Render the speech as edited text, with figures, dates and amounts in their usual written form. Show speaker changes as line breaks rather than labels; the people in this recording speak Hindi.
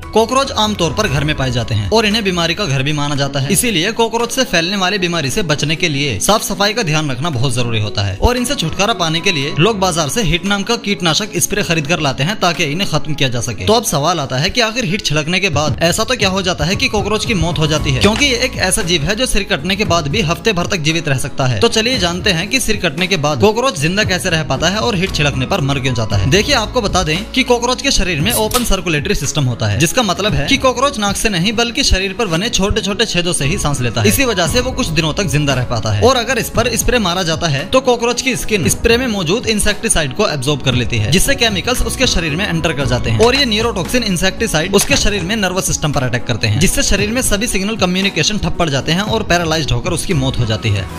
कॉकरोच आमतौर पर घर में पाए जाते हैं और इन्हें बीमारी का घर भी माना जाता है। इसीलिए कॉकरोच से फैलने वाली बीमारी से बचने के लिए साफ सफाई का ध्यान रखना बहुत जरूरी होता है और इनसे छुटकारा पाने के लिए लोग बाजार से हिट नाम का कीटनाशक स्प्रे खरीद कर लाते हैं ताकि इन्हें खत्म किया जा सके। तो अब सवाल आता है कि आखिर हिट छिड़कने के बाद ऐसा तो क्या हो जाता है कि कॉकरोच की मौत हो जाती है, क्योंकि ये एक ऐसा जीव है जो सिर कटने के बाद भी हफ्ते भर तक जीवित रह सकता है। तो चलिए जानते हैं कि सिर कटने के बाद कॉकरोच जिंदा कैसे रह पाता है और हिट छिड़कने पर मर क्यों जाता है। देखिए, आपको बता दें कि कॉकरोच के शरीर में ओपन सर्कुलेटरी सिस्टम होता है, जिसका मतलब है कि कॉकरोच नाक से नहीं बल्कि शरीर पर बने छोटे छोटे छेदों से ही सांस लेता है। इसी वजह से वो कुछ दिनों तक जिंदा रह पाता है। और अगर इस पर स्प्रे मारा जाता है तो कॉकरोच की स्किन स्प्रे में मौजूद इंसेक्टिसाइड को एब्जॉर्ब कर लेती है, जिससे केमिकल्स उसके शरीर में एंटर कर जाते हैं और ये न्यूरोटॉक्सिन इंसेक्टिसाइड उसके शरीर में नर्वस सिस्टम पर अटैक करते हैं, जिससे शरीर में सभी सिग्नल कम्युनिकेशन ठप पड़ जाते हैं और पैरालाइज्ड होकर उसकी मौत हो जाती है।